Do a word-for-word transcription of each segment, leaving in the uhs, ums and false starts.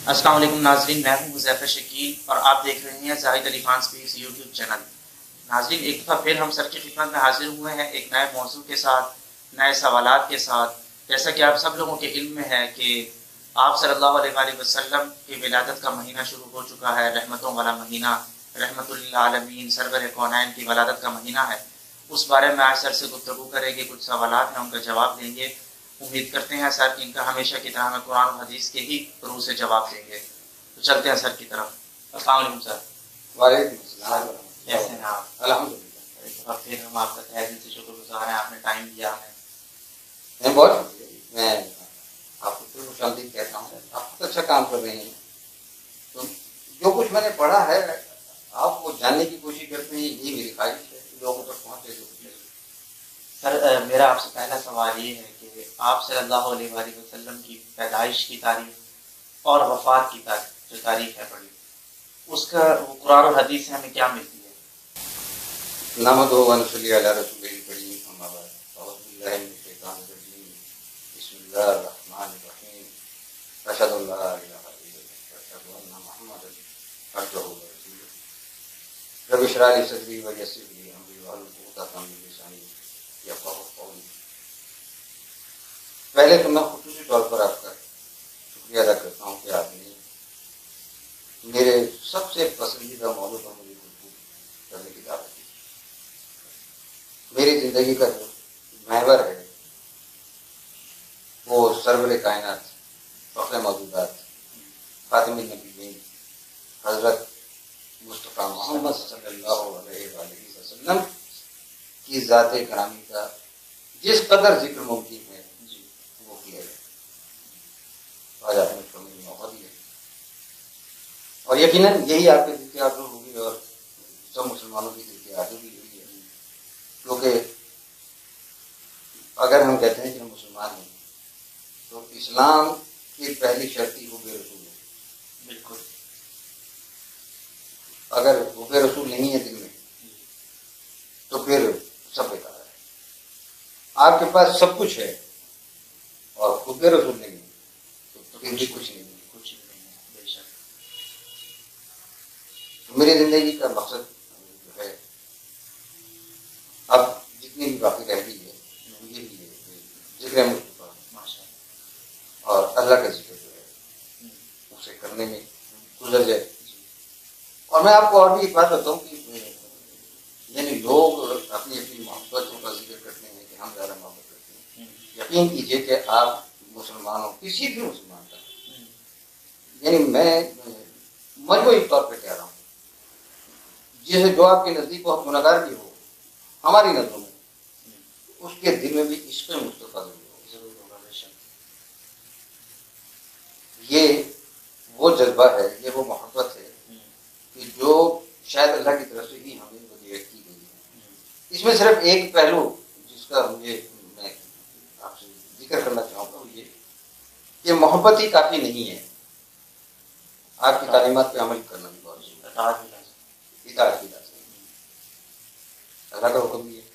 السلام علیکم ناظرین، میں ہوں حذیفہ شکیل اور آپ دیکھ رہے ہیں Zahid Ali Khan speaks YouTube channel. ناظرین، ایک دفعہ پھر ہم سر کی خدمت میں حاضر ہوئے ہیں ایک نئے موضوع کے ساتھ، نئے سوالات کے ساتھ۔ جیسا کہ آپ سب لوگوں کے علم میں ہے کہ آپ صلی اللہ علیہ وآلہ وسلم کی ولادت کا مہینہ شروع ہو چکا ہے، رحمتوں والا مہینہ، رحمت للعالمین سرور کونین کی ولادت کا مہینہ ہے۔ اس بارے میں آج سر سے گفتگو کریں گے، کچھ سوالات ہیں ان کا جواب دیں گے۔ امید کرتے ہیں سر ان کا ہمیشہ کی طرح میں قرآن و حدیث کے ہی روح سے جواب دیں گے۔ تو چلتے ہیں سر کی طرف۔ السلام علیکم سر۔ وعلیکم السلام۔ کیسے ہیں آپ؟ الحمدللہ۔ اور پھر ہم آپ کا تہہ دل سے شکر گزار ہیں، آپ نے ٹائم دیا ہمیں۔ میں بہت شکریہ، میں آپ کو خوش آمدید کہتا ہوں، آپ بہت اچھا کام کر رہے ہیں۔ تو جو کچھ میں نے پڑھا ہے آپ کو جاننے کی کوشش کرتے ہیں، یہ میری خواہش ہے لوگوں تک پہنچے جو کچھ ہے۔ سر میرا آپ سے پہلا سوال یہ ہے کہ آپ صلی اللہ علیہ وآلہ وسلم کی پیدائش کی تاریخ اور وفات کی تاریخ جو تاریخ ہے پڑھی، اس کا وہ قرآن اور حدیث سے ہمیں کیا ملتی ہے؟ نحمدہ و نصلی علی رسولہ الکریم، اما بعد، اعوذ باللہ من الشیطان الرجیم، بسم اللہ الرحمن الرحیم، اشہد ان لا الہ الا اللہ واشہد ان محمدا عبدہ ورسولہ، رب اشرح لی صدری ویسر لی امری واحلل عقدۃ من لسانی یفقہوا قولی۔ پہلے تو میں خصوصی طور پر آپ کا شکریہ ادا کرتا ہوں کہ آپ نے میرے سب سے پسندیدہ موضوع پر مجھے گفتگو کرنے کی دعوت دی۔ میری زندگی کا جو محور ہے وہ سرور کائنات، فخر موجودات، خاتم النبیین حضرت مصطفیٰ محمد صلی اللہ علیہ وآلہ وسلم کی ذات گرامی کا جس قدر ذکر ممکن ہے وہ کیا ہے۔ آج آپ نے اس کو مجھے موقع دیا اور یقیناً یہی آپ کے دل کی آرزو ہوگی اور سب مسلمانوں کی دل کی آرزو بھی یہی ہے، کیونکہ اگر ہم کہتے ہیں کہ ہم مسلمان ہیں تو اسلام کی پہلی شرط ہی حب رسول ہے۔ بالکل۔ اگر حب رسول نہیں ہے دل میں تو پھر سب بیکار ہے۔ آپ کے پاس سب کچھ ہے اور حب رسول نہیں ہے تو پھر بھی کچھ نہیں ہے۔ کچھ نہیں ہے، بے شک۔ میری زندگی کا مقصد جو ہے اب جتنی بھی باقی رہ گئی ہے وہ یہی ہے کہ ذکر مصطفیٰ اور اللہ کا ذکر جو ہے اسے کرنے میں گزر جائے۔ اور میں آپ کو اور بھی ایک بات بتاؤں کہ یعنی لوگ اپنی اپنی محبتوں کا ذکر کرتے ہیں کہ ہم زیادہ محبت کرتے ہیں۔ یقین کیجئے کہ آپ مسلمانوں کسی بھی مسلمان کا، یعنی میں مجموعی طور پہ کہہ رہا ہوں، جسے جو آپ کے نزدیک بہت گناہگار بھی ہو ہماری نظروں میں، اس کے دل میں بھی عشق مصطفیٰ ضرور ہوگا۔ یہ وہ جذبہ ہے، یہ وہ محبت ہے کہ جو شاید اللہ کی طرف سے ہی ہمیں ودیعت کی گئی ہے۔ اس میں صرف ایک پہلو جس کا مجھے میں آپ سے ذکر کرنا چاہوں گا وہ یہ کہ محبت ہی کافی نہیں ہے، آپ کی تعلیمات پہ عمل کرنا بھی بہت ضروری ہے، اطاعت بھی لازم ہے، اللہ کا حکم بھی ہے۔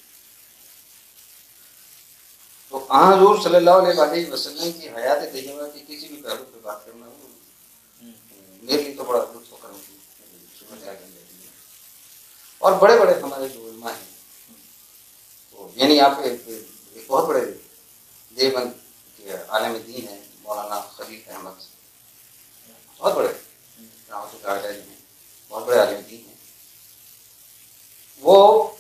تو آن حضور صلی اللہ علیہ وآلہ وسلم کی حیات طیبہ کی کسی بھی پہلو پہ بات کرنا ہو میرے لیے تو بڑا لطف و کرم کی صورت حال بن جاتی ہے۔ اور بڑے بڑے ہمارے جو علماء ہیں تو یعنی آپ ایک بہت بڑے دیوبند کے عالم دین ہیں مولانا خلیل احمد، بہت بڑے رحمۃ اللہ علیہ ہیں، بہت بڑے عالم دین ہیں۔ وہ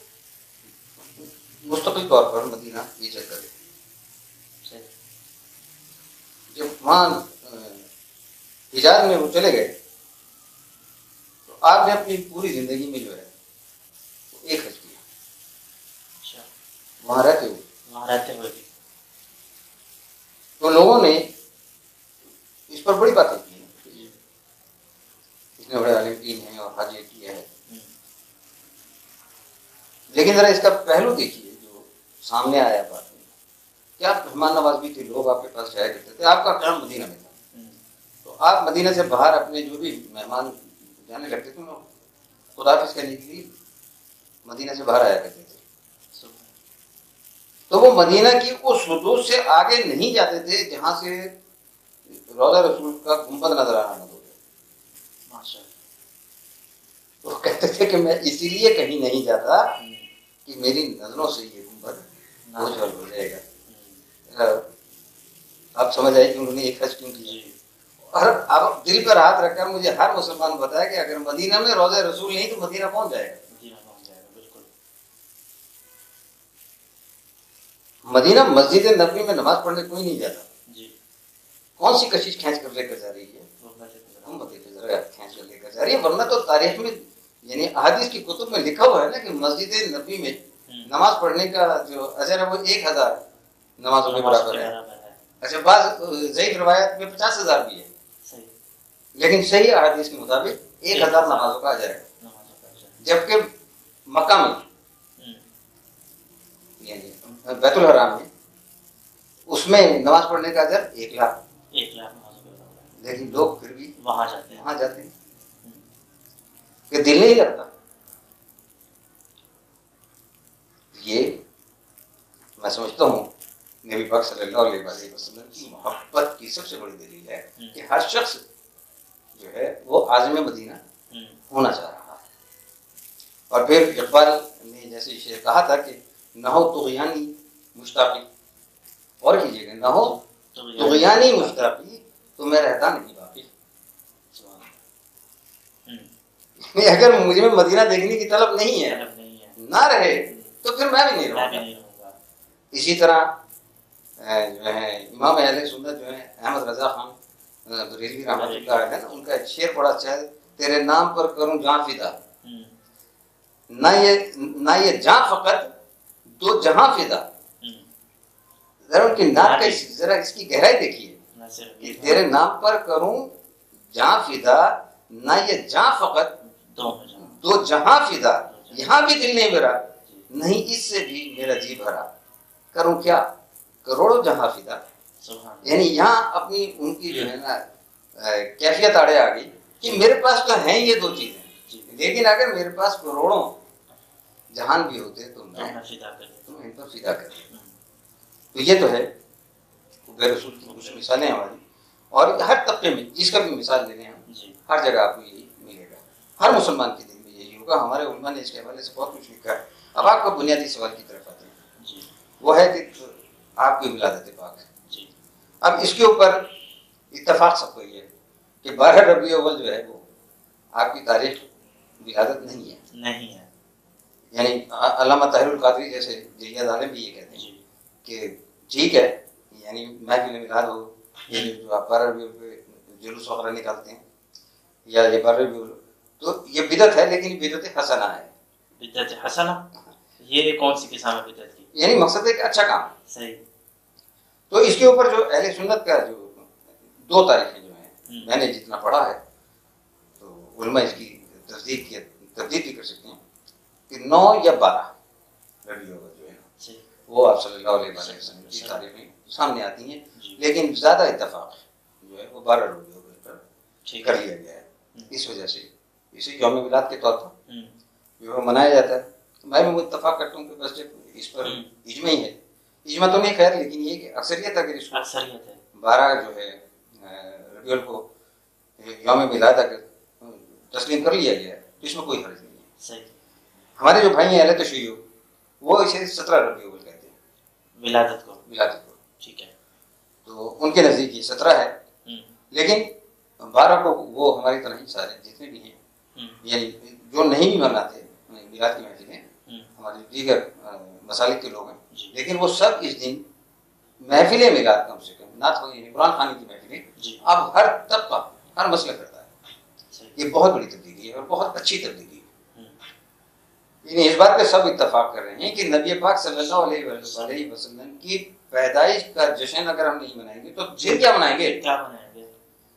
مستقل طور پر مدینہ ہجرت کرے، جب وہاں حجاز میں وہ چلے گئے تو آپ نے اپنی پوری زندگی میں جو ہے وہ ایک حج کیا وہاں رہتے ہوئے وہاں رہتے ہوئے بھی۔ تو لوگوں نے اس پر بڑی باتیں کی ہیں، اتنے بڑے عالم دین ہیں اور حج یہ کیا ہے، لیکن ذرا اس کا پہلو دیکھیے جو سامنے آیا بات میں کہ آپ مہمان نواز بھی تھے، لوگ آپ کے پاس جایا کرتے تھے، آپ کا قیام مدینہ میں تھا، تو آپ مدینہ سے باہر اپنے جو بھی مہمان جانے لگتے تھے خدا حافظ کہنے کے لیے مدینہ سے باہر آیا کرتے تھے، تو وہ مدینہ کی اس حدود سے آگے نہیں جاتے تھے جہاں سے روضہ رسول کا گنبد نظر آنا بند ہو گیا. ماشاء اللہ. وہ کہتے تھے کہ میں اسی لیے کہیں نہیں جاتا کہ میری نظروں سے یہ گنبد اوجھل ہو جائے گا. آپ سمجھ آئے کہ انہوں نے ایک حج کیوں کی. اور اب دل پر ہاتھ رکھ کر مجھے ہر مسلمان بتایا کہ اگر مدینہ میں روضہ رسول نہیں تو مدینہ پہنچ جائے گا. مدینہ مسجد نبوی میں نماز پڑھنے کوئی نہیں جاتا. کون سی کشش کھینچ کر لے کر جا رہی ہے؟ ہم بتائیے ذرا کھینچ کر لے کر جا رہی ہے. ورنہ تو تاریخ میں یعنی احادیث کی کتب میں لکھا ہوا ہے نا کہ مسجد نبوی میں نماز پڑھنے کا جو اجر ہے وہ ایک ہزار نمازوں کے برابر ہے. اچھا بعض ضعیف روایت میں پچاس ہزار بھی ہے, لیکن صحیح احادیث کے مطابق ایک ہزار نمازوں کا اجر ہے. جبکہ مکہ میں یعنی بیت الحرام میں اس میں نماز پڑھنے کا اجر ایک لاکھ ایک لاکھ نمازوں کے برابر ہے. لیکن لوگ پھر بھی وہاں جاتے ہیں وہاں جاتے ہیں کہ دل نہیں لگتا. یہ میں سمجھتا ہوں نبی پاک صلی اللہ علیہ وسلم کی محبت کی سب سے بڑی دلیل ہے کہ ہر شخص جو ہے وہ عازم مدینہ ہونا چاہ رہا ہے. اور پھر اقبال نے جیسے شعر کہا تھا کہ نہ ہو طغیانی مشتاقی, اور کیجیے گا نہ ہو طغیانی مشتاقی تو میں رہتا نہیں باقی. اگر مجھے میں مدینہ دیکھنے کی طلب نہیں ہے نہ رہے تو پھر میں بھی نہیں رہوں گا. اسی طرح جو ہے امام اہل سنت جو ہے احمد رضا خان بریلوی رحمۃ اللہ علیہ نا, ان کا ایک شعر بڑا اچھا ہے, تیرے نام پر کروں جان فدا, نہ یہ نہ یہ جان فقط دو جہاں فدا. ذرا ان کی نعت کا ذرا اس کی گہرائی دیکھیے کہ تیرے نام پر کروں جہاں فدا, نہ یہ جہاں فقط دو جہاں فدا, یہاں بھی دل نہیں میرا نہیں اس سے بھی میرا جی بھرا, کروں کیا کروڑوں جہاں فدا. یعنی یہاں اپنی ان کی جو ہے نا کیفیت آڑے آ گئی کہ میرے پاس تو ہیں یہ دو چیزیں, لیکن اگر میرے پاس کروڑوں جہان بھی ہوتے تو میں ان پر فدا کر دیتا. تو یہ تو ہے بے رسول کی کچھ مثالیں ہماری, اور ہر طبقے میں جس کا بھی مثال لے لیں ہم ہر جگہ آپ کو یہی ملے گا. ہر مسلمان کے دل میں یہی ہوگا. ہمارے علماء نے اس کے حوالے سے بہت کچھ لکھا ہے. اب آپ کو بنیادی سوال کی طرف آتے ہیں, وہ ہے کہ آپ کی ولادت پاک ہے. اب اس کے اوپر اتفاق سب کو یہ ہے کہ بارہ ربیع اول جو ہے وہ آپ کی تاریخ ولادت نہیں ہے نہیں ہے یعنی علامہ طاہر القادری جیسے جلیاد عالم بھی یہ کہتے ہیں کہ ٹھیک ہے یعنی محفل میلاد ہو, یہ جو آپ بارہ ربیع پہ جلوس وغیرہ نکالتے ہیں یا یہ بارہ ربیع تو یہ بدعت ہے, لیکن بدعت حسنہ ہے. بدعت حسنہ یہ کون سی قسم ہے بدعت کی؟ یعنی مقصد ایک اچھا کام. صحیح. تو اس کے اوپر جو اہل سنت کا جو دو تاریخیں جو ہیں میں نے جتنا پڑھا ہے تو علماء اس کی تصدیق کی تردید بھی کر سکتے ہیں کہ نو یا بارہ ربیع الاول جو ہے وہ آپ صلی اللہ علیہ وسلم کی تاریخیں سامنے آتی ہیں, لیکن زیادہ اتفاق جو ہے وہ بارہ ربیع الاول پر کر لیا گیا ہے. اس وجہ سے اسے یوم میلاد کے طور پر جو ہے منایا جاتا ہے. میں بھی اتفاق کرتا ہوں کہ بس جب اس پر اجماع ہی ہے, اجماع تو نہیں خیر, لیکن یہ کہ اکثریت اگر اس کو بارہ جو ہے ربیع الاول کو یوم میلاد اگر تسلیم کر لیا گیا تو اس میں کوئی حرج نہیں ہے. صحیح. ہمارے جو بھائی ہیں اہل تشیع وہ اسے سترہ ربیع الاول کہتے ہیں ولادت کو. ولادت کو ٹھیک ہے. تو ان کے نزدیک یہ سترہ ہے, لیکن بارہ کو وہ ہماری طرح ہی سارے جتنے بھی ہیں یعنی جو نہیں بھی مناتے میلاد کی محفلیں ہمارے دیگر مسالک کے لوگ ہیں, لیکن وہ سب اس دن محفل میلاد کم سے کم نعت یعنی قرآن خوانی کی محفلیں اب ہر طبقہ ہر مسئلہ کرتا ہے. یہ بہت بڑی تبدیلی ہے اور بہت اچھی تبدیلی ہے. یعنی اس بات پہ سب اتفاق کر رہے ہیں کہ نبی پاک صلی اللہ علیہ وسلم کی پیدائش کا جشن اگر ہم نہیں منائیں گے تو پھر کیا منائیں گے؟ کیا منائیں گے؟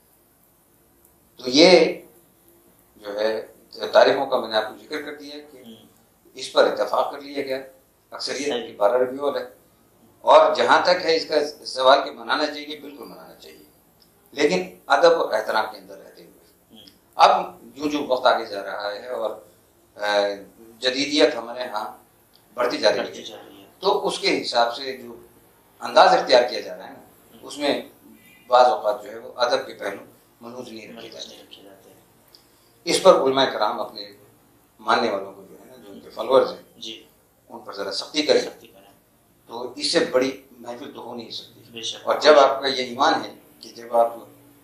تو یہ جو ہے تاریخوں کا میں نے آپ کو ذکر کر دیا کہ اس پر اتفاق کر لیا گیا اکثریت کی بارہ ربیع الاول ہے. اور جہاں تک ہے اس کا سوال کہ منانا چاہیے, بالکل منانا چاہیے, لیکن ادب اور احترام کے اندر رہتے ہوئے. اب جو جو وقت آگے جا رہا ہے اور جدیدیت ہمارے ہاں بڑھتی جا رہی ہے تو اس کے حساب سے جو انداز اختیار کیا جا رہا ہے نا اس میں بعض اوقات جو ہے وہ ادب کے پہلو منوط نہیں رکھے جاتے ہیں. اس پر علماء کرام اپنے ماننے والوں کو جو ہے نا جو ان کے فالوورز ہیں جی ان پر ذرا سختی کریں سختی کریں. تو اس سے بڑی محفل تو ہو نہیں سکتی. بے شک. اور جب آپ کا یہ ایمان ہے کہ جب آپ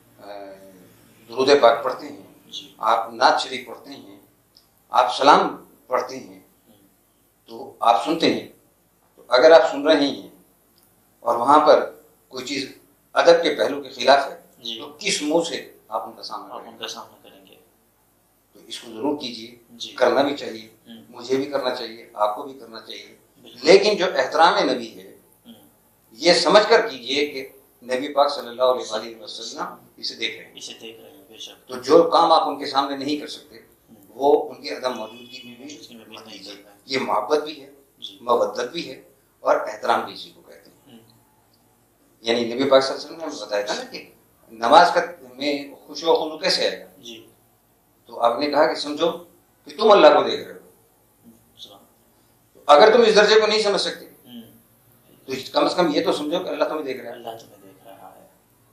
درود پاک پڑھتے ہیں جی آپ نعت شریف پڑھتے ہیں آپ سلام پڑھتے ہیں تو آپ سنتے ہیں تو اگر آپ سن رہے ہیں اور وہاں پر کوئی چیز ادب کے پہلو کے خلاف ہے جی تو کس منہ سے آپ ان کا سامنا آپ کریں ان گے؟ کا سامنا کریں گے. تو اس کو ضرور کیجیے. جی کرنا بھی چاہیے ہوں. مجھے بھی کرنا چاہیے آپ کو بھی کرنا چاہیے. بالکل. لیکن جو احترام نبی ہے ہوں. یہ سمجھ کر کیجیے کہ نبی پاک صلی اللہ علیہ وآلہ وسلم اسے دیکھ رہے ہیں. اسے دیکھ رہے ہیں. بے شک. تو جو کام آپ ان کے سامنے نہیں کر سکتے وہ ان کی عدم موجودگی میں بھی اس میں بھی مت نہیں کیجیے. کرتا ہے. یہ محبت بھی ہے جی مودت بھی ہے اور احترام بھی اسی کو کہتے ہیں. ہوں. یعنی نبی پاک صلی اللہ علیہ وسلم نے ہمیں بتایا تھا نا کہ نماز کا میں خوش و خلو کیسے آئے گا. جی تو آپ نے کہا کہ سمجھو کہ تم اللہ کو دیکھ رہے ہو. سلام. اگر تم اس درجے کو نہیں سمجھ سکتے ہوں. تو کم از کم یہ تو سمجھو کہ اللہ تمہیں دیکھ رہا ہے. اللہ تمہیں دیکھ رہا ہے.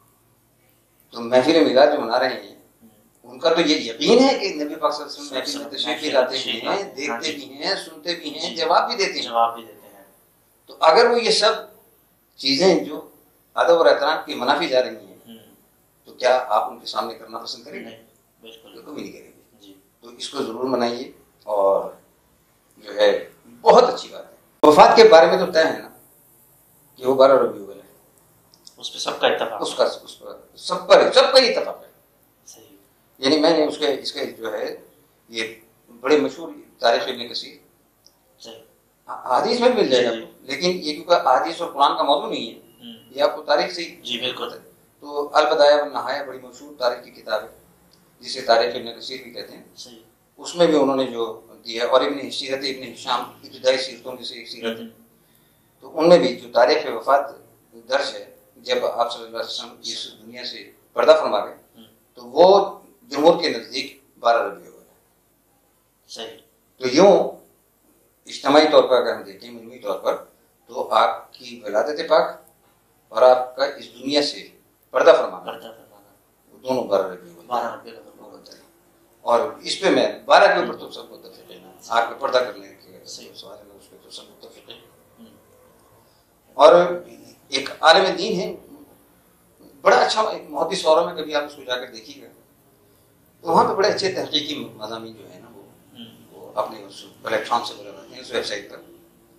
تو محفل میلاد جو منا رہے ہیں ہوں. ان کا تو یہ یقین ہے کہ نبی پاک صلی اللہ علیہ وسلم محفل میں تشریف بھی لاتے تشریف ہیں لاتے ہیں. ہاں دیکھتے جی. بھی ہیں سنتے بھی ہیں جی. جواب بھی دیتے ہیں. جواب بھی دیتے ہیں. تو اگر وہ یہ سب چیزیں جو ادب اور احترام کی منافی جا رہی ہیں ہوں. تو کیا آپ ان کے سامنے کرنا پسند کریں گے؟ نہیں بالکل بالکل بھی نہیں کریں گے. جی تو اس کو ضرور منائیے. اور جو ہے بہت اچھی بات ہے. وفات کے بارے میں تو طے ہے نا کہ وہ بارہ ربیع الاول ہے. اس پہ سب کا اتفاق. اس کا اس پر سب پر سب کا ہی اتفاق ہے. صحیح. یعنی میں نے اس کے اس کے جو ہے یہ بڑے مشہور تاریخ ابن کثیر صحیح. حدیث میں بھی مل جائے گا جی. لیکن یہ کیونکہ حدیث اور قرآن کا موضوع نہیں ہے ہوں. یہ آپ کو تاریخ سے ہی جی بالکل. تو البدایہ والنہایہ بڑی مشہور تاریخ کی کتاب ہے جسے تاریخ ابن کثیر بھی کہتے ہیں. صحیح. اس میں بھی انہوں نے جو دیا ہے اور ابن سیرت ابن ہشام ابتدائی سیرتوں میں سے ایک سیرت ہے تو ان میں بھی جو تاریخ وفات درج ہے جب آپ صلی اللہ علیہ وسلم اس دنیا سے پردہ فرما گئے تو وہ جمہور کے نزدیک بارہ ربیع الاول ہے. صحیح. تو یوں اجتماعی طور پر اگر ہم دیکھیں مجموعی طور پر تو آپ کی ولادت پاک اور آپ کا اس دنیا سے پردہ فرمانا پردہ فرمانا دونوں بارہ ربیع الاول بارہ ربیع الاول. اور اس پہ میں بارہ کے اوپر تو سب متفق ہیں. آپ کو پردہ کرنے کے سوال ہے اس پہ تو سب متفق ہیں. اور ایک عالم دین ہے بڑا اچھا ایک محدث سورہ میں کبھی آپ اس کو جا کر دیکھیے گا تو وہاں پہ بڑے اچھے تحقیقی مضامین جو ہے نا وہ وہ اپنے اس پلیٹ فارم سے بولے رہتے ہیں اس ویب سائٹ پر.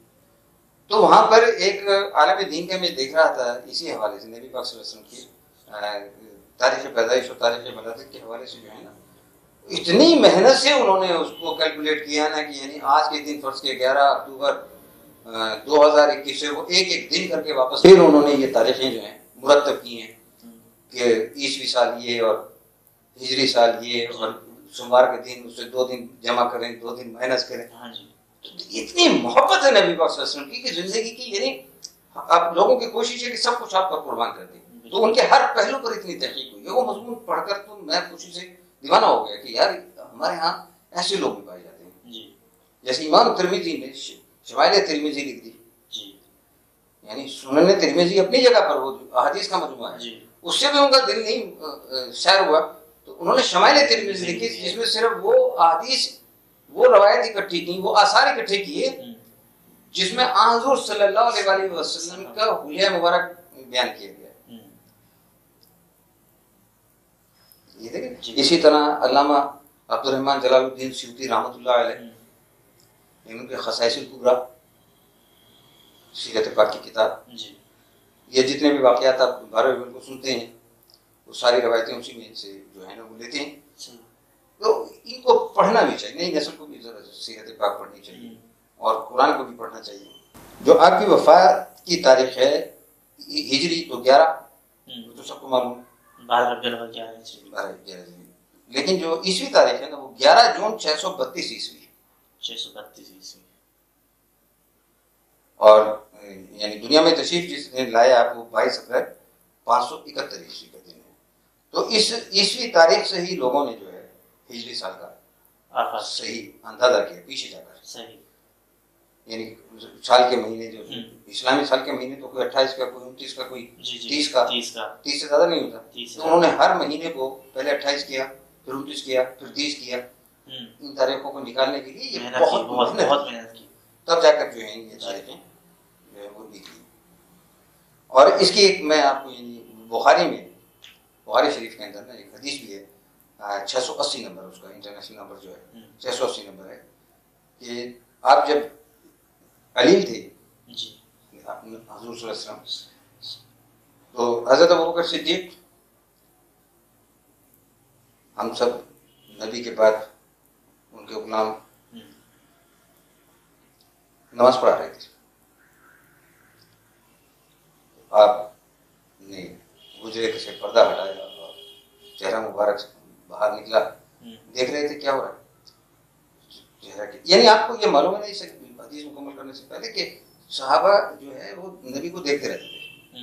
تو وہاں پر ایک عالم دین کا میں دیکھ رہا تھا اسی حوالے سے نبی پاک صلی اللہ علیہ وسلم کی تاریخ پیدائش اور تاریخ ولادت کے حوالے سے جو ہے نا اتنی محنت سے انہوں نے اس کو کیلکولیٹ کیا نا کہ یعنی آج کے دن فرض کے گیارہ اکتوبر دو ہزار اکیس سے وہ ایک ایک دن کر کے واپس پھر انہوں نے یہ تاریخیں جو ہیں مرتب کی ہیں کہ عیسوی سال یہ اور ہجری سال یہ اور سوموار کے دن اس سے دو دن جمع کریں دو دن مائنس کریں. اتنی محبت ہے نبی پاک صلی اللہ علیہ وسلم کی کہ زندگی کی یعنی آپ لوگوں کی کوشش ہے کہ سب کچھ آپ پر قربان کر دیں. تو ان کے ہر پہلو پر اتنی تحقیق ہوئی ہے. وہ مضمون پڑھ کر تو میں خوشی سے دیوانہ ہو گیا کہ یار ہمارے ہاں ایسے لوگ بھی پائے جاتے ہیں. جی. جیسے امام ترمذی نے شمائل ترمذی لکھ دی. جی. یعنی سنن ترمذی اپنی جگہ پر وہ احادیث کا مجموعہ ہے. جی. اس سے بھی ان کا دل نہیں سیر ہوا تو انہوں نے شمائل ترمذی لکھی جس میں صرف وہ احادیث وہ روایت اکٹھی کی وہ آثار اکٹھے کیے جس میں حضور صلی اللہ علیہ وآلہ وسلم کا حلیہ مبارک بیان کیا گیا. یہ دیکھیں اسی طرح علامہ عبد الرحمن جلال الدین سیوطی رحمۃ اللہ علیہ ان کے خصائص الکبریٰ سیرت پاک کی کتاب یہ جتنے بھی واقعات آپ بارہ ربیع کو سنتے ہیں وہ ساری روایتیں اسی میں سے جو ہے نا وہ لیتے ہیں. تو ان کو پڑھنا بھی چاہیے نئی نسل کو بھی ذرا سیرت پاک پڑھنی چاہیے اور قرآن کو بھی پڑھنا چاہیے. جو آپ کی وفات کی تاریخ ہے ہجری تو گیارہ تو سب کو معلوم ہے بارہ ربیع الاول بارہ گیارہ لیکن جو عیسوی تاریخ ہے نا وہ گیارہ جون چھ سو بتیس عیسوی چھ سو بتیس عیسوی اور یعنی دنیا میں تشریف جس نے لایا وہ بائیس اپریل پانچ سو اکہتر عیسوی کا دن ہے. تو اس عیسوی تاریخ سے ہی لوگوں نے جو ہے ہجری سال کا صحیح اندازہ کیا پیچھے جا کر. صحیح. یعنی سال کے مہینے جو اسلامی سال کے مہینے تو کوئی اٹھائیس کا کوئی انتیس کا کوئی تیس کا تیس سے زیادہ نہیں ہوتا. تو انہوں نے ہر مہینے کو پہلے اٹھائیس کیا پھر انتیس کیا پھر تیس کیا. ان تاریخوں کو نکالنے کے لیے یہ بہت محنت کی تب جا کر جو ہے یہ تاریخیں جو ہے وہ نکلی. اور اس کی ایک میں آپ کو یعنی بخاری میں بخاری شریف کے اندر نا ایک حدیث بھی ہے چھ سو اسی نمبر اس کا انٹرنیشنل نمبر جو ہے چھ سو اسی نمبر ہے کہ آپ جب علیل تھے حضور صلی اللہ علیہ وسلم تو حضرت ابوبکر صدیق ہم سب نبی کے بعد ان کے غلام نماز پڑھا رہے تھے. آپ نے گجرے سے پردہ ہٹایا اور چہرہ مبارک باہر نکلا, دیکھ رہے تھے کیا ہو رہا ہے چہرہ کے. یعنی آپ کو یہ معلوم ہے نہیں حدیث مکمل کرنے سے پہلے کہ صحابہ جو ہے وہ نبی کو دیکھتے رہتے تھے.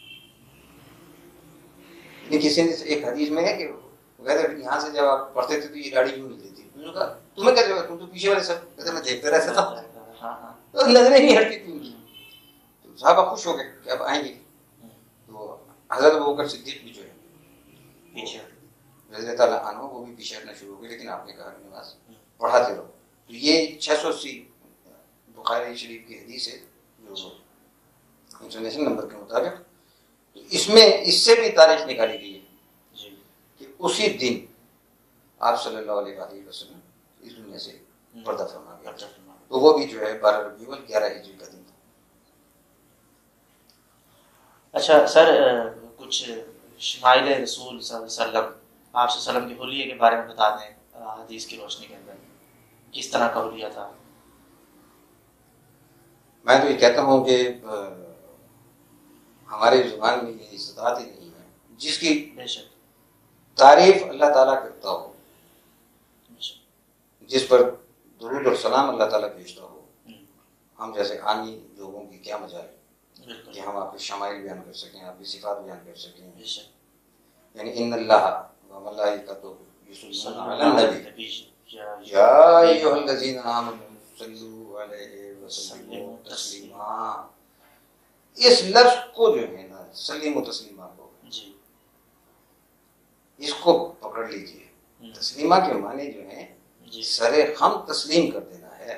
کسی نے ایک حدیث میں ہے کہ یہاں سے جب آپ پڑھتے تھے تو یہ داڑھی کیوں نہیں دیتی, انہوں نے کہا تمہیں کیا جواب, تم تو پیچھے والے سب کہتے میں دیکھتے رہتا تھا تو نظریں نہیں ہٹتی تھی ان کی. تو صحابہ خوش ہو گئے کہ اب آئیں گے. تو حضرت ابوبکر صدیق بھی جو ہے پیچھے رضی اللہ تعالیٰ عنہ وہ بھی پیچھے ہٹنا شروع ہو گئے, لیکن آپ نے کہا نماز پڑھاتے رہو. تو یہ چھ سو اسی بخاری شریف کی حدیث ہے جو انٹرنیشنل نمبر کے مطابق. تو اس میں اس سے بھی تاریخ نکالی گئی ہے کہ اسی دن آپ صلی اللہ علیہ وآلہ وسلم اس دنیا سے پردہ فرما گیا. تو وہ بھی جو ہے بارہ ربیع الاول گیارہ ہجری کا دن تھا. اچھا سر, کچھ شمائل رسول صلی اللہ علیہ وسلم آپ صلی اللہ علیہ وسلم کے حلیے کے بارے میں بتا دیں حدیث کی روشنی کے اندر, کس طرح کا حلیہ تھا؟ میں تو یہ کہتا ہوں کہ ہمارے زبان میں یہ استطاعت ہی نہیں ہے جس کی تعریف اللہ تعالیٰ کرتا ہو, جس پر درود اور سلام اللہ تعالیٰ بھیجتا ہو. ہم جیسے عامی لوگوں کی کیا مجال ہے کہ ہم آپ کے شمائل بیان کر سکیں, آپ کی صفات بیان کر سکیں. یعنی ان اللہ و ملائکتہ یصلون علی النبی یا ایھا الذین آمنوا صلوا علیہ وسلموا تسلیما. اس لفظ کو جو ہے نا سلیم و تسلیمہ کو اس کو پکڑ لیجئے. تسلیمہ کے معنی جو ہے سر خم تسلیم کر دینا ہے,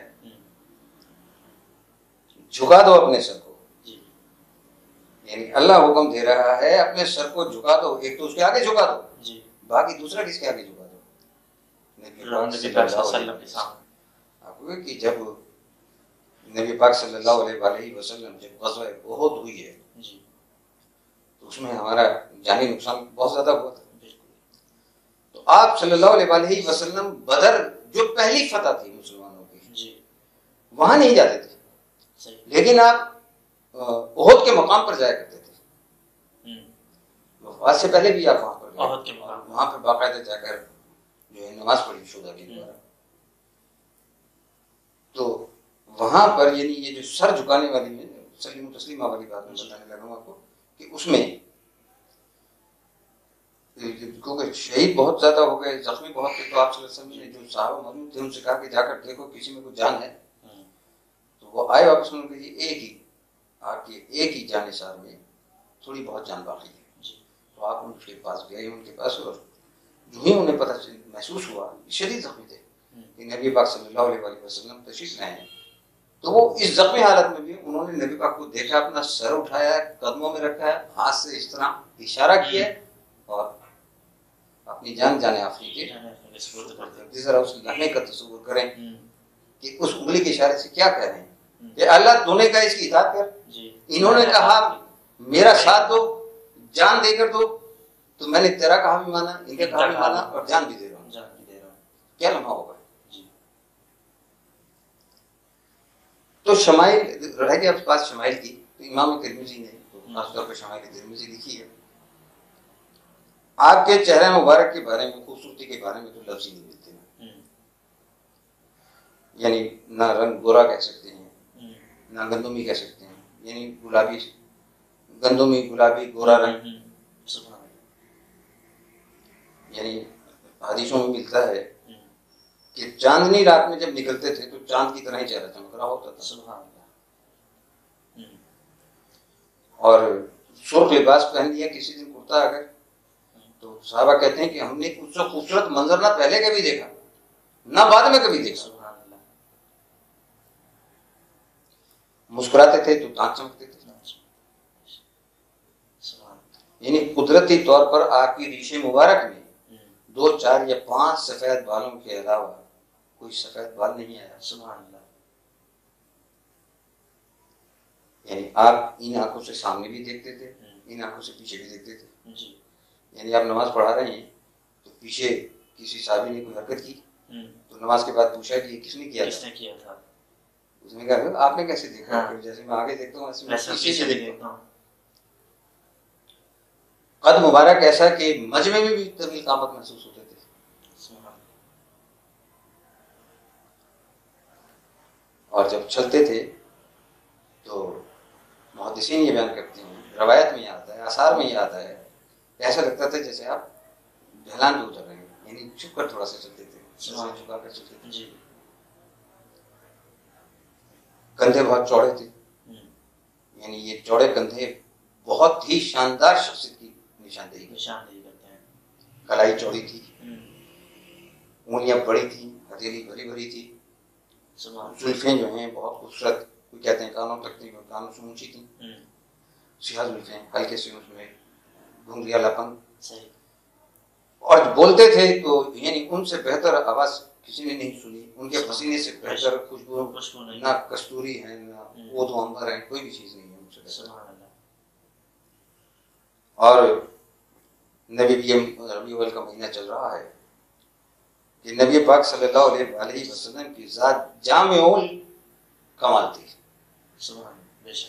جھکا دو اپنے سر کو. یعنی اللہ حکم دے رہا ہے اپنے سر کو جھکا دو, ایک تو اس کے آگے جھکا دو, باقی دوسرا کس کے آگے جھکا دو؟ نبی پاک صلی اللہ علیہ وسلم. آپ کو کہ جب نبی پاک صلی اللہ علیہ وآلہ وسلم جب غزوہ احد ہوئی ہے تو اس میں ہمارا جانی نقصان بہت زیادہ ہوا تھا. تو آپ صلی اللہ علیہ وآلہ وسلم بدر جو پہلی فتح تھی مسلمانوں کی وہاں نہیں جاتے تھے, لیکن آپ احد کے مقام پر جایا کرتے تھے. وفات سے پہلے بھی آپ وہاں پر گئے, وہاں پر باقاعدہ جا کر جو ہے نماز پڑھی شہداء کے دوارا. تو وہاں پر یعنی یہ جو سر جھکانے والی میں سلیم و تسلیمہ والی بات میں بتانے لگا ہوں آپ کو کہ اس میں کیونکہ شہید بہت زیادہ ہو گئے, زخمی بہت تھے, تو آپ صلی اللہ علیہ وسلم نے جو صحابہ موجود تھے ان سے کہا کہ جا کر دیکھو کسی میں کوئی جان ہے. تو وہ آئے واپس انہوں نے کہا ایک ہی آپ کے ایک ہی جان نثار میں تھوڑی بہت جان باقی ہے. تو آپ ان کے پاس گئے, ان کے پاس, اور جو ہی انہیں پتہ محسوس ہوا شدید زخمی تھے کہ نبی پاک صلی اللہ علیہ وآلہ وسلم تشریف لائے ہیں. تو وہ اس زخمی حالت میں بھی انہوں نے نبی پاک کو دیکھا, اپنا سر اٹھایا, قدموں میں رکھا ہے, ہاتھ سے اس طرح اشارہ کیا اور اپنی جان جانے آخری کے ذرا اس لمحے کا تصور کریں کہ اس انگلی کے اشارے سے کیا کہہ رہے ہیں کہ اللہ تو نے کہا اس کی اطاعت کر. انہوں نے کہا میرا ساتھ دو, جان دے کر دو, تو میں نے تیرا کہا بھی مانا, ان کے کہا بھی مانا, اور جان بھی دے رہا ہوں. کیا لمحہ ہوگا. تو شمائل رہ گیا آپ پاس شمائل کی, تو امام ترمذی نے خاص طور پہ شمائل ترمذی لکھی ہے. آپ کے چہرہ مبارک کے بارے میں, خوبصورتی کے بارے میں تو لفظ ہی نہیں ملتے نا. یعنی نہ رنگ گورا کہہ سکتے ہیں, نہ گندمی کہہ سکتے ہیں, یعنی گلابی, گندمی, گلابی, گورا رنگ. یعنی حدیثوں میں ملتا ہے کہ چاندنی رات میں جب نکلتے تھے تو چاند کی طرح ہی چہرہ چمک رہا ہوتا تھا. سبحان اللہ. اور سرخ لباس پہن لیا کسی دن کرتا اگر تو صحابہ کہتے ہیں کہ ہم نے اس سے خوبصورت منظر نہ پہلے کبھی دیکھا نہ بعد میں کبھی دیکھا. سبحان اللہ. مسکراتے تھے تو دانت چمکتے تھے. یعنی قدرتی طور پر آپ کی ریش مبارک میں دو چار یا پانچ سفید بالوں کے علاوہ کوئی سفید بال نہیں آیا. سبحان اللہ. یعنی آپ ان آنکھوں سے سامنے بھی دیکھتے تھے ان آنکھوں سے پیچھے بھی دیکھتے تھے. جی. یعنی آپ نماز پڑھا رہے ہیں تو پیچھے کسی صحابی نے کوئی حرکت کی تو نماز کے بعد پوچھا کہ یہ کس نے کیا کس نے کیا تھا. اس نے کہا آپ نے کیسے دیکھا. ہاں. جیسے میں آگے دیکھتا ہوں ایسے میں ایسا پیچھے سے دیکھتا ہوں. دیکھتا ہوں. قد مبارک ایسا کہ مجمع میں بھی طویل قامت محسوس ہوتے تھے. سبحان اللہ. اور جب چلتے تھے تو محدثین یہ بیان کرتے ہیں روایت میں یہ آتا ہے آثار میں یہ آتا ہے ایسا لگتا تھا جیسے آپ ڈھلان پہ اتر رہے ہیں. یعنی جھک کر تھوڑا سا چلتے تھے جھکا کر چلتے تھے. جی. کندھے بہت چوڑے تھے. یعنی یہ چوڑے کندھے بہت ہی شاندار شخصیت کی نشاندہی نشاندہی کرتے ہیں. کلائی چوڑی تھی انگلیاں بڑی تھیں ہتھیلی بھری بھری تھی. زلفیں جو ہیں بہت خوبصورت کوئی کہتے ہیں کانوں تک تھی کانوں سے اونچی تھیں. سیاہ زلفیں ہلکے سے اس میں گھنگریالا پن. اور بولتے تھے تو یعنی ان سے بہتر آواز کسی نے نہیں سنی. ان کے پسینے سے بہتر خوشبو نہ کستوری ہے نہ وہ تو عنبر ہے کوئی بھی چیز نہیں ہے ان سے بہتر. اور نبی ربیع الاول کا مہینہ چل رہا ہے کہ نبی پاک صلی اللہ علیہ وآلہ وسلم کی ذات جامع کمال تھی. بے شک.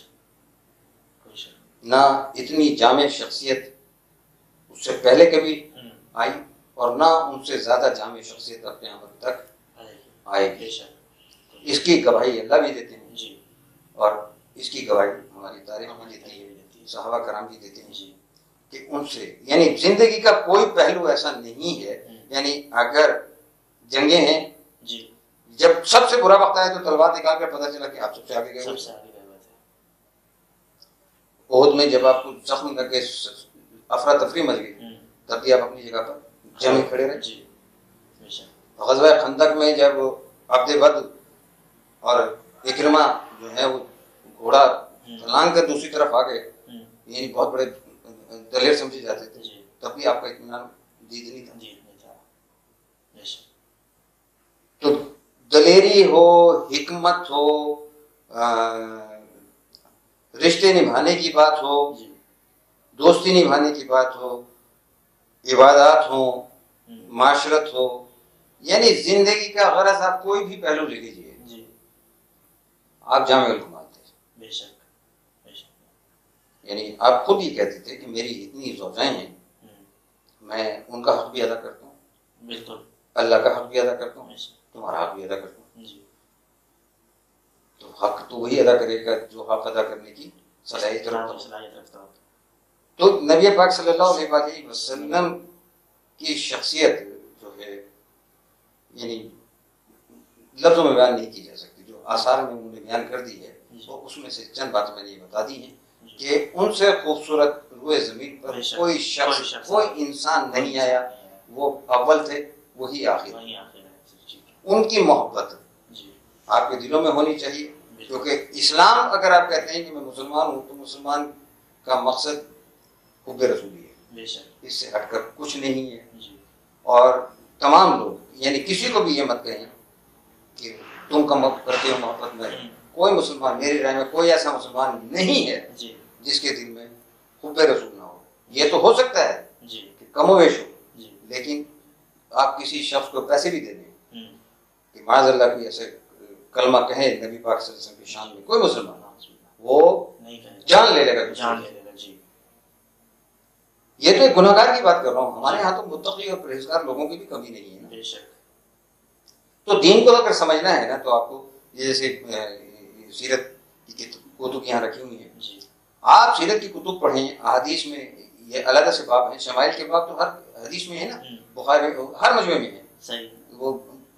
نہ اتنی جامع شخصیت اس سے پہلے کبھی آئی اور نہ ان سے زیادہ جامع شخصیت اپنے قیامت تک آئے گی. اس کی گواہی اللہ بھی دیتے ہیں جی. اور اس کی گواہی ہماری تاریخ بھی دیتی ہے صحابہ کرام بھی دیتے ہیں جی. کہ ان سے یعنی زندگی کا کوئی پہلو ایسا نہیں ہے. یعنی اگر جنگیں ہیں جی جب سب سے برا وقت آیا تو تلوار نکال کر پتہ چلا کہ آپ سب سے آگے گئے. سب سے آگے گئے تھے. عہد میں جب آپ کو زخم کر کے افراتفری مچ گئی تب بھی آپ اپنی جگہ پر جمے کھڑے رہے. جی. غزوہ خندق میں جب عبد بد اور اکرمہ جو ہے وہ گھوڑا لانگ کر دوسری طرف آ گئے یعنی بہت بڑے دلیر سمجھے جاتے تھے تب بھی آپ کا اطمینان جیت نہیں تھا. تو دلیری ہو حکمت ہو رشتے نبھانے کی بات ہو دوستی نبھانے کی بات ہو عبادات ہو معاشرت ہو یعنی زندگی کا غرض آپ کوئی بھی پہلو لے لیجیے آپ جامع الکمال تھے. بے شک. یعنی آپ خود ہی کہتے تھے کہ میری اتنی زوجائیں ہیں میں ان کا حق بھی ادا کرتا ہوں. بالکل. اللہ کا حق بھی ادا کرتا ہوں تمہارا حق بھی ادا کرتا ہوں. جی. تو حق تو وہی ادا کرے گا جو حق ادا کرنے کی صلاحیت رکھتا ہو. تو نبی پاک صلی اللہ علیہ وسلم کی شخصیت جو ہے یعنی لفظوں میں بیان نہیں کی جا سکتی. جو آثار میں انہوں نے بیان کر دی ہے تو اس میں سے چند باتیں میں نے یہ بتا دی ہیں کہ ان سے خوبصورت روئے زمین پر کوئی شخص کوئی انسان نہیں آیا. وہ اول تھے وہی آخر. ان کی محبت آپ کے دلوں میں ہونی چاہیے کیونکہ اسلام اگر آپ کہتے ہیں کہ میں مسلمان ہوں تو مسلمان کا مقصد حب رسولی ہے. اس سے ہٹ کر کچھ نہیں ہے. اور تمام لوگ یعنی کسی کو بھی یہ مت کہیں کہ تم کم کرتے ہو محبت میں. کوئی مسلمان میری رائے میں کوئی ایسا مسلمان نہیں ہے جس کے دل میں حب رسول نہ ہو. یہ تو ہو سکتا ہے کہ کم و بیش ہو لیکن آپ کسی شخص کو پیسے بھی دے دیں کہ معاذ اللہ کوئی ایسے کلمہ کہے نبی پاک صلی اللہ علیہ وسلم کی شان میں کوئی مسلمان وہ جان لے لے گا. جان لے لے گا. جی. یہ تو ایک گناہ گار کی بات کر رہا ہوں. ہمارے یہاں تو متقی اور پرہیزگار لوگوں کی بھی کمی نہیں ہے نا. بے شک. تو دین کو اگر سمجھنا ہے نا تو آپ کو جیسے سیرت کی کتب یہاں رکھی ہوئی ہیں آپ سیرت کی کتب پڑھیں. احادیث میں یہ علیحدہ سے باب ہیں. شمائل کے باب تو ہر حدیث میں ہے نا بخاری ہر مجمع میں ہے. صحیح. وہ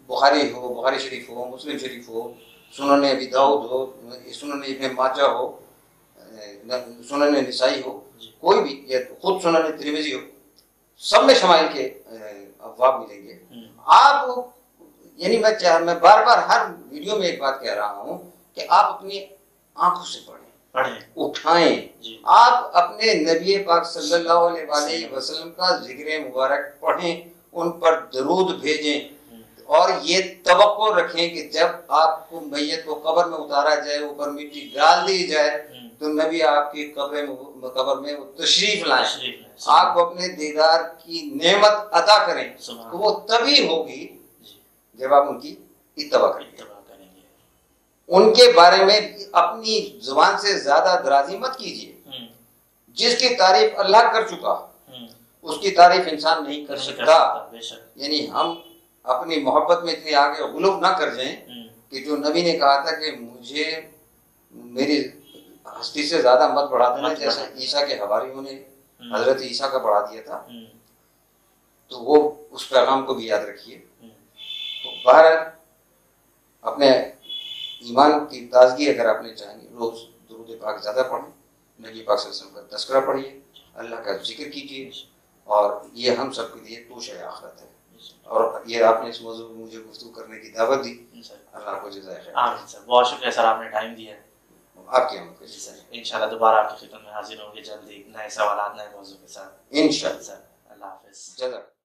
بخاری ہو، بخاری شریف ہو، مسلم شریف ہو، سنن ابی داؤد ہو، سنن ابن ماجہ ہو، سنن نسائی ہو، کوئی بھی، یا خود سنن ترمذی ہو، سب میں شمائل کے ابواب ملیں گے. آپ یعنی میں چاہ میں بار بار ہر ویڈیو میں ایک بات کہہ رہا ہوں کہ آپ اپنی آنکھوں سے پڑھیں، پڑھیں اٹھائیں. جی. آپ اپنے نبی پاک صلی اللہ علیہ وآلہ وسلم کا ذکر مبارک پڑھیں، ان پر درود بھیجیں، اور یہ توقع رکھیں کہ جب آپ کو میت کو قبر میں اتارا جائے، اوپر مٹی ڈال دی جائے، تو نبی آپ کی قبر میں قبر میں وہ تشریف لائیں، آپ کو اپنے دیدار کی نعمت عطا کریں. تو وہ تبھی ہوگی جب آپ ان کی اتباع کریں گے. ان کے بارے میں اپنی زبان سے زیادہ درازی مت کیجیے. جس کی تعریف اللہ کر چکا اس کی تعریف انسان نہیں کر سکتا. یعنی ہم اپنی محبت میں اتنے آگے غلو نہ کر جائیں کہ جو نبی نے کہا تھا کہ مجھے میری ہستی سے زیادہ مت بڑھا دینا، جیسے عیسیٰ کے حواریوں نے حضرت عیسیٰ کا بڑھا دیا تھا، تو وہ اس پیغام کو بھی یاد رکھیے. تو باہر اپنے ایمان کی تازگی اگر آپ نے چاہیں گے، روز درود پاک زیادہ پڑھیں، نبی پاک صلی اللہ علیہ وسلم کا تذکرہ پڑھیے، اللہ کا ذکر کیجیے، اور یہ ہم سب کے لیے توش آخرت ہے. اور یہ آپ نے اس موضوع میں مجھے گفتگو کرنے کی دعوت دی، اللہ کو جزائے خیر. آمین سر، بہت شکریہ سر، آپ نے ٹائم دیا ہے. آپ کی آمد. جی سر، انشاءاللہ دوبارہ آپ کی خدمت میں حاضر ہوں گے جلدی نئے سوالات نئے موضوع کے ساتھ. انشاءاللہ سر. اللہ حافظ. جزاک